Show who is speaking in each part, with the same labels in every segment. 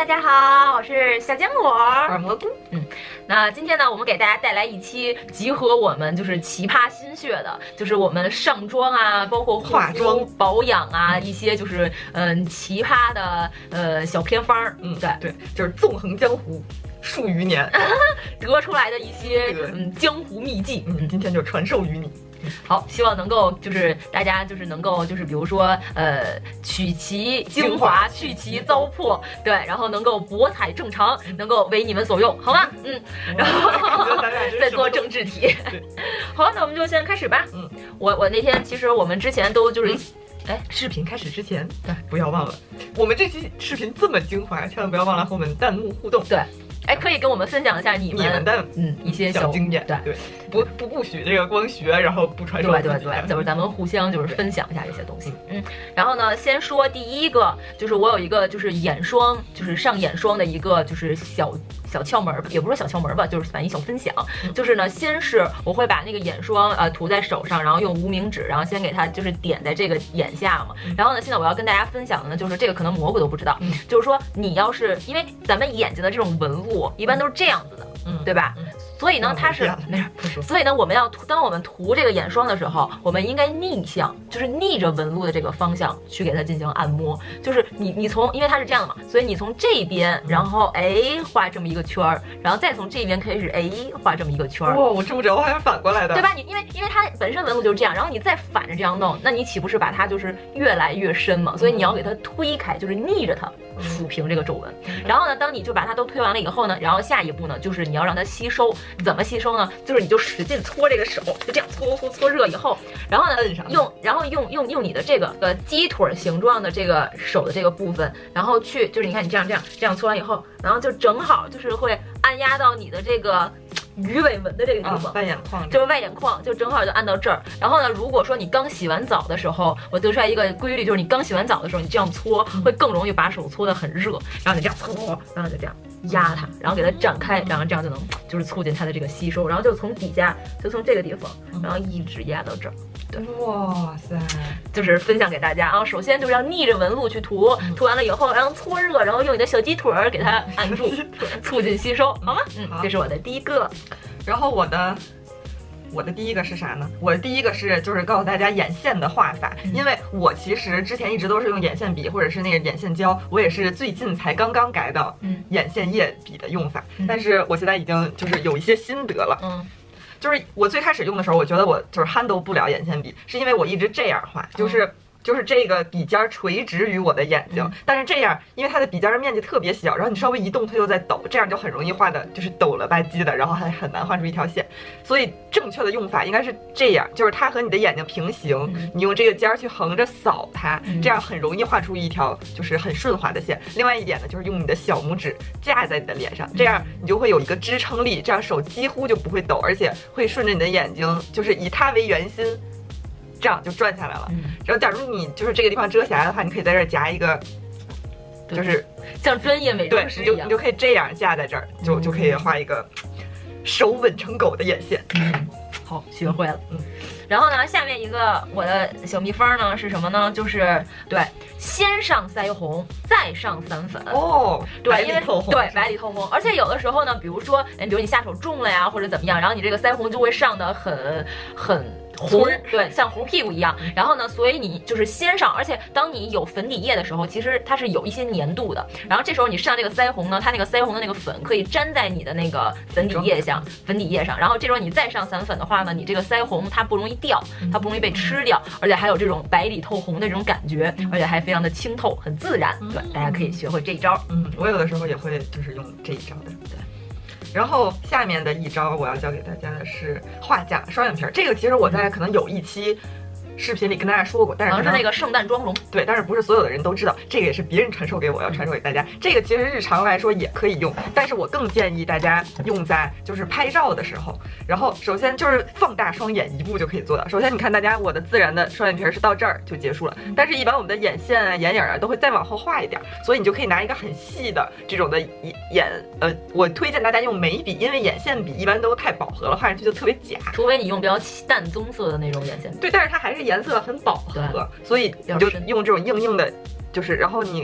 Speaker 1: 家好，我是小坚果，
Speaker 2: 我是蘑菇。
Speaker 1: 那今天呢，我们给大家带来一期集合我们就是奇葩心血的，就是我们上妆啊，包括
Speaker 2: 化妆、
Speaker 1: 保养啊，一些就是奇葩的小偏方儿。
Speaker 2: 对，就是纵横江湖数余年
Speaker 1: 得出来的一些江湖秘籍。
Speaker 2: 今天就传授于你。
Speaker 1: 好，希望能够就是大家就是能够就是比如说取其精华，去其糟粕，对，然后能够博采正常，能够为你们所用，好吗？然后再做政治题。好，那我们就先开始吧。我那天其实我们之前都就是。
Speaker 2: 视频开始之前，不要忘了，我们这期视频这么精华，千万不要忘了和我们弹幕互动。
Speaker 1: 对，可以跟我们分享一下你们
Speaker 2: 的
Speaker 1: 一些
Speaker 2: 小经验。对，不许这个光学，然后不传授。
Speaker 1: 对，就是咱们互相就是分享一下这些东西。然后呢，先说第一个，就是我有一个就是眼霜，就是上眼霜的一个就是小窍门，也不是小窍门吧，就是反正一小分享。就是呢，先是我会把那个眼霜涂在手上，然后用无名指，然后先给它就是点在这个眼下嘛。然后呢，现在我要跟大家分享的呢，就是这个可能蘑菇都不知道，就是说你要是因为咱们眼睛的这种纹路一般都是这样子的，对吧？所以呢，它是没事。所以呢，我们要当我们涂这个眼霜的时候，我们应该逆向，就是逆着纹路的这个方向去给它进行按摩。就是你从，因为它是这样的嘛，所以你从这边，然后画这么一个圈儿，然后再从这边开始画这么一个圈儿。
Speaker 2: 哇，我这么着，我还是反过来的，
Speaker 1: 对吧？因为它本身纹路就是这样，然后你再反着这样弄，那你岂不是把它就是越来越深嘛？所以你要给它推开，就是逆着它抚平这个皱纹。然后呢，当你就把它都推完了以后呢，然后下一步呢，就是你要让它吸收。怎么吸收呢？就是你就使劲搓这个手，就这样搓热以后，然后呢用你的这个鸡腿形状的这个手的这个部分，然后去就是你看你这样搓完以后，然后就正好就是会按压到你的这个鱼尾纹的这个地方，
Speaker 2: 外眼眶，
Speaker 1: 就是外眼眶，就正好就按到这儿。然后呢，如果说你刚洗完澡的时候，我得出来一个规律，就是你刚洗完澡的时候，你这样搓会更容易把手搓得很热，然后你这样搓，然后就这样压它，然后给它展开，然后这样就能就是促进它的这个吸收，然后就从底下就从这个地方，然后一直压到这儿。对，
Speaker 2: 哇塞，
Speaker 1: 就是分享给大家啊。首先就是要逆着纹路去涂，涂完了以后，然后搓热，然后用你的小鸡腿给它按住，促进吸收，好吗？这是我的第一个。
Speaker 2: 然后我的第一个是啥呢？我的第一个是就是告诉大家眼线的画法，因为我其实之前一直都是用眼线笔或者是那个眼线胶，我也是最近才刚刚改到眼线液笔的用法，但是我现在已经就是有一些心得了。就是我最开始用的时候，我觉得我就是 handle 不了眼线笔，是因为我一直这样画，就是这个笔尖垂直于我的眼睛，但是这样，因为它的笔尖面积特别小，然后你稍微一动它又在抖，这样就很容易画的就是抖了吧唧的，然后还很难画出一条线。所以正确的用法应该是这样，就是它和你的眼睛平行，你用这个尖去横着扫它，这样很容易画出一条就是很顺滑的线。另外一点呢，就是用你的小拇指架在你的脸上，这样你就会有一个支撑力，这样手几乎就不会抖，而且会顺着你的眼睛，就是以它为圆心。这样就转下来了。然后假如你就是这个地方遮瑕的话，你可以在这儿夹一个，就是
Speaker 1: 像专业美妆师一样，
Speaker 2: 你就可以这样架在这儿，就可以画一个手稳成狗的眼线。
Speaker 1: 好，学会了。然后呢，下面一个我的小秘方呢是什么呢？就是先上腮红，再上散粉。对，因为白里透红，而且有的时候呢，比如说你下手重了呀，或者怎么样，然后你这个腮红就会上得很红，对，像红屁股一样。然后呢，所以你就是先上，而且当你有粉底液的时候，其实它是有一些粘度的。然后这时候你上这个腮红呢，它那个腮红的那个粉可以粘在你的那个粉底液上。然后这时候你再上散粉的话呢，你这个腮红它不容易掉，它不容易被吃掉，而且还有这种白里透红的这种感觉，而且还非常的清透，很自然。对，大家可以学会这一招。
Speaker 2: 我有的时候也会就是用这一招的。对。然后下面的一招我要教给大家的是画假双眼皮儿，这个其实我在可能有一期视频里跟大家说过，但是
Speaker 1: 好像是那个圣诞妆容，
Speaker 2: 对，但是不是所有的人都知道，这个也是别人传授给我，要传授给大家。这个其实日常来说也可以用，但是我更建议大家用在就是拍照的时候。然后首先就是放大双眼，一步就可以做到。首先你看大家，我的自然的双眼皮是到这儿就结束了，但是一般我们的眼线啊、眼影啊都会再往后画一点，所以你就可以拿一个很细的这种的我推荐大家用眉笔，因为眼线笔一般都太饱和了，画上去就特别假，
Speaker 1: 除非你用比较淡棕色的那种眼线笔。
Speaker 2: 对，但是它还是颜色很饱和，所以你就用这种硬的，就是然后你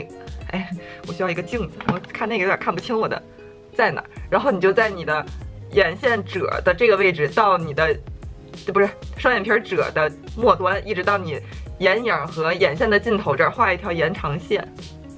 Speaker 2: 哎，我需要一个镜子，我看那个有点看不清我的在哪儿。然后你就在你的眼线褶的这个位置到你的不是双眼皮褶的末端，一直到你眼影和眼线的尽头这儿画一条延长线，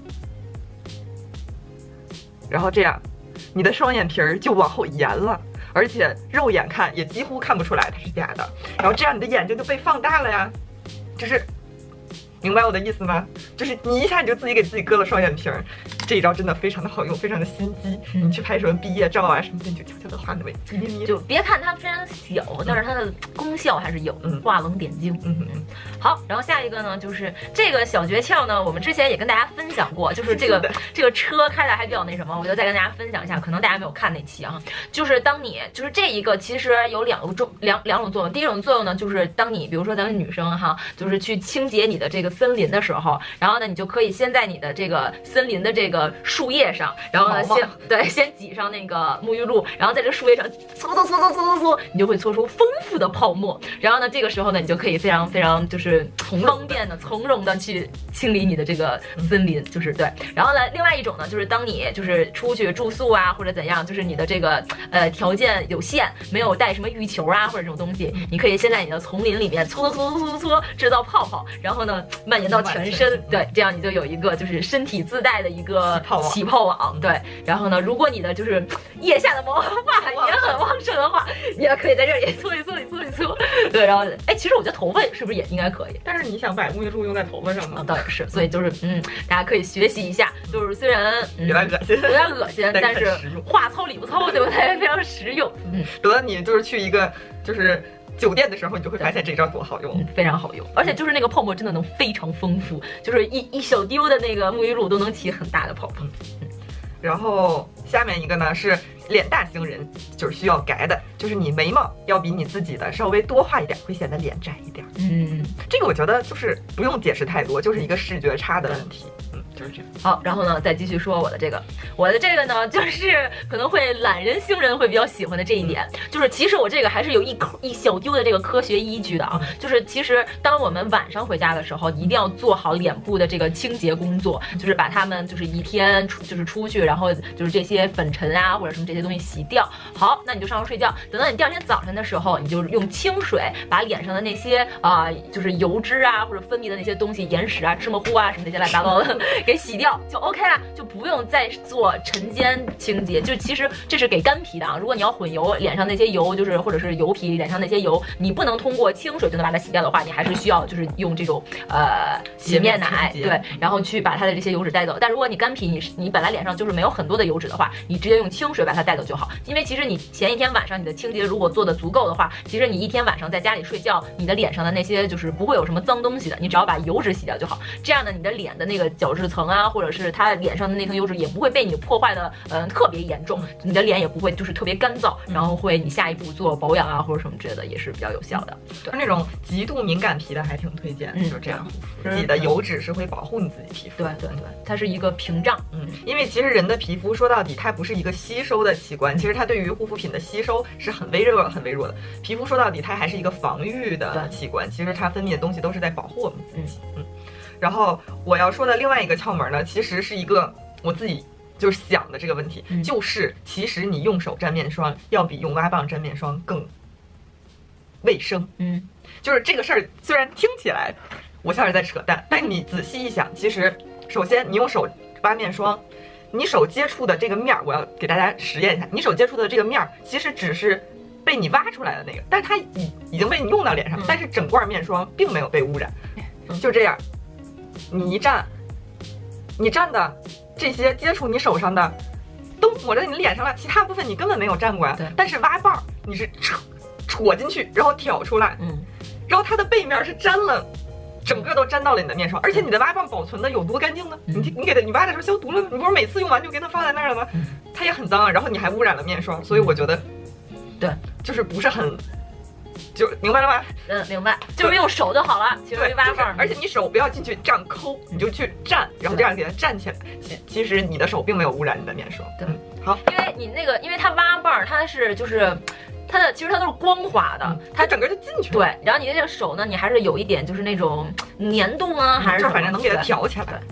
Speaker 2: 然后这样你的双眼皮就往后延了。而且肉眼看也几乎看不出来它是假的，然后这样你的眼睛就被放大了呀，就是明白我的意思吗？就是你一下你就自己给自己割了双眼皮儿，这一招真的非常的好用，非常的心机。你去拍什么毕业照啊什么的，你就悄悄的画那么一咪咪，
Speaker 1: 就别看它非常小，但是它的功效还是有，画龙点睛。好，然后下一个呢，就是这个小诀窍呢，我们之前也跟大家分享过，就是这个车开的还比较那什么，我就再跟大家分享一下，可能大家没有看那期啊，就是当你就是这一个其实有两种作用，第一种作用呢，就是当你比如说咱们女生哈，就是去清洁你的这个森林的时候，然后呢，你就可以先在你的这个森林的这个树叶上，然后呢先挤上那个沐浴露，然后在这树叶上搓，你就会搓出丰富的泡沫，然后呢，这个时候呢，你就可以非常就是方便的从容的去清理你的这个森林，就是对。然后呢，另外一种呢，就是当你就是出去住宿啊或者怎样，就是你的这个条件有限，没有带什么浴球啊或者这种东西，你可以先在你的丛林里面搓，制造泡泡，然后呢蔓延到全身，对，这样你就有一个就是身体自带的一个起泡网，对。然后呢，如果你的就是腋下的毛发也很旺盛的话，你也可以在这里搓一搓，对。然后其实我觉得头发是不是也应该可以？
Speaker 2: 但是你想把沐浴露用在头发上吗？
Speaker 1: 倒也是，所以就是大家可以学习一下，就是虽然
Speaker 2: 有点恶心，
Speaker 1: 但是话糙理不糙，对不对？非常实用。
Speaker 2: 得你就是去一个就是酒店的时候，你就会发现这招多好用，
Speaker 1: 非常好用，而且就是那个泡沫真的能非常丰富，就是一小丢的那个沐浴露都能起很大的泡泡。
Speaker 2: 然后下面一个呢是脸大型人就是需要改的，就是你眉毛要比你自己的稍微多画一点，会显得脸窄一点。这个我觉得就是不用解释太多，就是一个视觉差的问题。就是这样。
Speaker 1: 好，然后呢，再继续说我的这个呢，就是可能会懒人星人会比较喜欢的这一点，就是其实我这个还是有一小丢的这个科学依据的啊，就是其实当我们晚上回家的时候，一定要做好脸部的这个清洁工作，就是把它们就是一天出去，然后就是这些粉尘啊或者什么这些东西洗掉。好，那你就上床睡觉，等到你第二天早晨的时候，你就用清水把脸上的那些就是油脂啊或者分泌的那些东西、眼屎啊、芝麻糊啊什么这些乱七八糟的给洗掉就 OK 了，就不用再做晨间清洁。就其实这是给干皮的啊，如果你要混油，脸上那些油就是或者是油皮脸上那些油，你不能通过清水就能把它洗掉的话，你还是需要就是用这种洗面奶，对，然后去把它的这些油脂带走。但如果你干皮，你本来脸上就是没有很多的油脂的话，你直接用清水把它带走就好。因为其实你前一天晚上你的清洁如果做的足够的话，其实你一天晚上在家里睡觉，你的脸上的那些就是不会有什么脏东西的，你只要把油脂洗掉就好。这样呢，你的脸的那个角质层啊，或者是它脸上的那层油脂也不会被你破坏的特别严重，你的脸也不会就是特别干燥，然后会你下一步做保养啊或者什么之类的也是比较有效的。
Speaker 2: 就是那种极度敏感皮的还挺推荐，就是这样护肤。自己的油脂是会保护你自己皮肤，
Speaker 1: 对，它是一个屏障。
Speaker 2: 因为其实人的皮肤说到底它不是一个吸收的器官，其实它对于护肤品的吸收是很微弱的。皮肤说到底它还是一个防御的器官，其实它分泌的东西都是在保护我们自己。然后我要说的另外一个窍门呢，其实是一个我自己就是想的这个问题，就是其实你用手沾面霜要比用挖棒沾面霜更卫生。就是这个事儿虽然听起来我像是在扯淡，但你仔细一想，其实首先你用手挖面霜，你手接触的这个面儿，我要给大家实验一下，你手接触的这个面儿其实只是被你挖出来的那个，但是它已经被你用到脸上，但是整罐面霜并没有被污染。就这样你一蘸，你蘸的这些接触你手上的都抹在你脸上了，其他部分你根本没有蘸过呀。但是挖棒你是戳进去，然后挑出来，然后它的背面是沾了，整个都沾到了你的面霜，而且你的挖棒保存的有多干净呢？你给它，你挖的时候消毒了，你不是每次用完就给它放在那儿了吗？它也很脏啊，然后你还污染了面霜，所以我觉得，
Speaker 1: 对，
Speaker 2: 就是不是很。就明白了吗？
Speaker 1: 明白，就是用手就好了。其实挖棒，
Speaker 2: 而且你手不要进去这样抠，你就去蘸，然后这样给它蘸起来。其实你的手并没有污染你的面霜。
Speaker 1: 对，
Speaker 2: 好，
Speaker 1: 因为你那个，因为它挖棒，它是就是它的，其实它都是光滑的，
Speaker 2: 它整个就进去了。
Speaker 1: 对，然后你的这个手呢，你还是有一点就是那种粘度啊，还是
Speaker 2: 就反正能给它挑起来。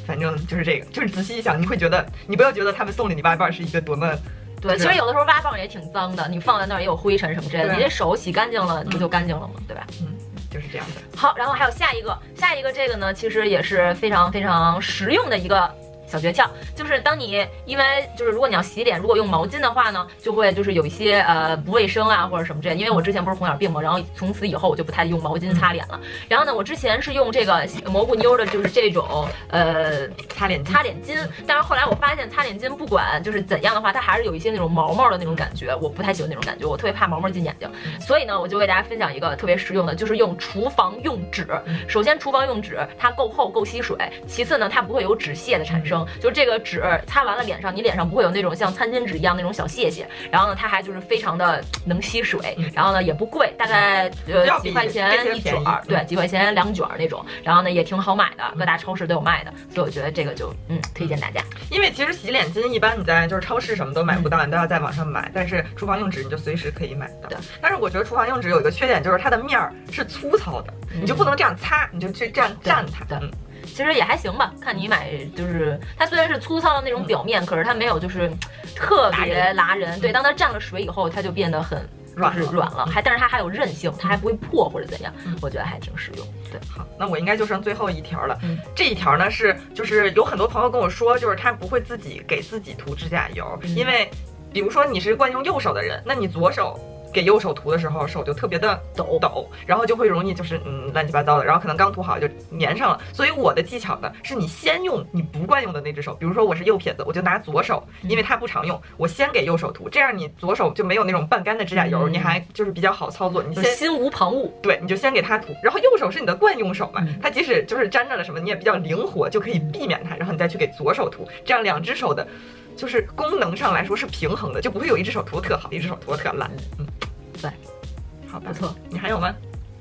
Speaker 2: 反正就是这个，就是仔细一想，你会觉得，你不要觉得他们送给你挖棒是一个多么。
Speaker 1: 对，其实有的时候挖棒也挺脏的，你放在那儿也有灰尘什么之类的，你这手洗干净了，不就干净了吗？对吧？
Speaker 2: 就是这样的。
Speaker 1: 好，然后还有下一个这个呢，其实也是非常非常实用的一个小诀窍，就是当你因为就是如果你要洗脸，如果用毛巾的话呢，就会就是有一些不卫生啊或者什么之类的。因为我之前不是红眼病嘛，然后从此以后我就不太用毛巾擦脸了。然后呢，我之前是用这个蘑菇妞的，就是这种擦脸巾，但是后来我发现擦脸巾不管就是怎样的话，它还是有一些那种毛毛的那种感觉，我不太喜欢那种感觉，我特别怕毛毛进眼睛。所以呢，我就给大家分享一个特别实用的，就是用厨房用纸。首先，厨房用纸它够厚够吸水，其次呢，它不会有纸屑的产生。就是这个纸擦完了脸上，你脸上不会有那种像餐巾纸一样那种小屑屑。然后呢，它还就是非常的能吸水，然后呢也不贵，大概几块钱一卷儿，对，几块钱2卷那种。然后呢也挺好买的，各大超市都有卖的，所以我觉得这个就推荐大家。
Speaker 2: 因为其实洗脸巾一般你在就是超市什么都买不到，你都要在网上买。但是厨房用纸你就随时可以买到。
Speaker 1: 对，
Speaker 2: 但是我觉得厨房用纸有一个缺点，就是它的面儿是粗糙的，你就不能这样擦，你就去这样蘸它。
Speaker 1: 对。其实也还行吧，看你买，就是它虽然是粗糙的那种表面，可是它没有就是特别拉人。对，当它蘸了水以后，它就变得很软了，但是它还有韧性，它还不会破或者怎样，我觉得还挺实用。对，
Speaker 2: 好，那我应该就剩最后一条了。这一条呢就是有很多朋友跟我说，就是他不会自己给自己涂指甲油，因为比如说你是惯用右手的人，那你左手给右手涂的时候，手就特别的抖，然后就会容易就是乱七八糟的，然后可能刚涂好就粘上了。所以我的技巧呢，是你先用你不惯用的那只手，比如说我是右撇子，我就拿左手，因为它不常用，我先给右手涂，这样你左手就没有那种半干的指甲油，你还就是比较好操作。你先
Speaker 1: 心无旁骛，
Speaker 2: 对，你就先给它涂，然后右手是你的惯用手嘛，它即使就是沾着了什么，你也比较灵活，就可以避免它，然后你再去给左手涂，这样2只手的，就是功能上来说是平衡的，就不会有一只手涂得特好，一只手涂得特烂。
Speaker 1: 对，
Speaker 2: 好吧，
Speaker 1: 不错。
Speaker 2: 你还有吗？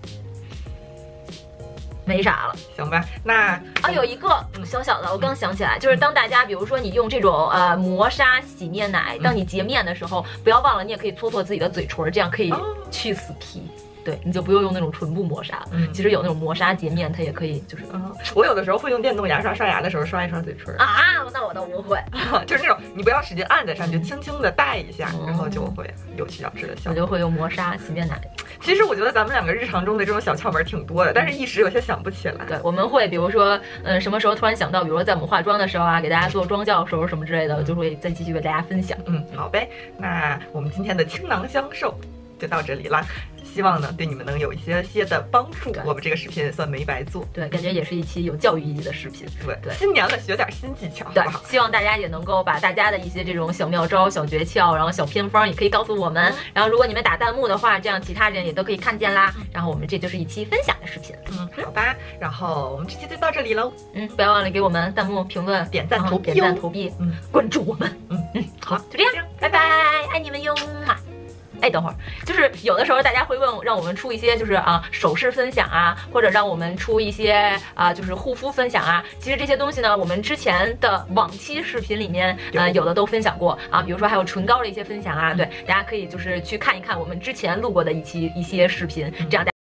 Speaker 1: 没啥了，
Speaker 2: 行吧。那
Speaker 1: 有一个小小的，我刚想起来，就是当大家比如说你用这种磨砂洗面奶，当你洁面的时候，不要忘了你也可以搓搓自己的嘴唇，这样可以去死皮。对，你就不用用那种唇部磨砂，其实有那种磨砂洁面，它也可以，就是
Speaker 2: 我有的时候会用电动牙刷刷牙的时候刷一刷嘴唇
Speaker 1: 啊，那我倒不会，
Speaker 2: 就是那种你不要使劲按在上，就轻轻的带一下，然后就会有起角质的效果。
Speaker 1: 我就会用磨砂洗面奶。
Speaker 2: 其实我觉得咱们2个日常中的这种小窍门挺多的，但是一时有些想不起来。
Speaker 1: 对，我们会比如说，什么时候突然想到，比如说在我们化妆的时候啊，给大家做妆教的时候什么之类的，就会再继续为大家分享。
Speaker 2: 好呗，那我们今天的倾囊相授就到这里啦。希望呢对你们能有一些的帮助，我们这个视频也算没白做。
Speaker 1: 对，感觉也是一期有教育意义的视频。
Speaker 2: 对，新年了，学点新技巧，
Speaker 1: 对，
Speaker 2: 好不好？
Speaker 1: 希望大家也能够把大家的一些这种小妙招、小诀窍，然后小偏方也可以告诉我们。然后如果你们打弹幕的话，这样其他人也都可以看见啦。然后我们这就是一期分享的视频。
Speaker 2: 好吧。然后我们这期就到这里喽。
Speaker 1: 不要忘了给我们弹幕、评论、
Speaker 2: 点赞、投
Speaker 1: 币，关注我们。好，就这样，拜拜，爱你们哟。哎，等会儿，就是有的时候大家会问，让我们出一些就是首饰分享啊，或者让我们出一些就是护肤分享啊。其实这些东西呢，我们之前的往期视频里面有的都分享过啊，比如说还有唇膏的一些分享啊，对，大家可以就是去看一看我们之前录过的一些视频，这样大家。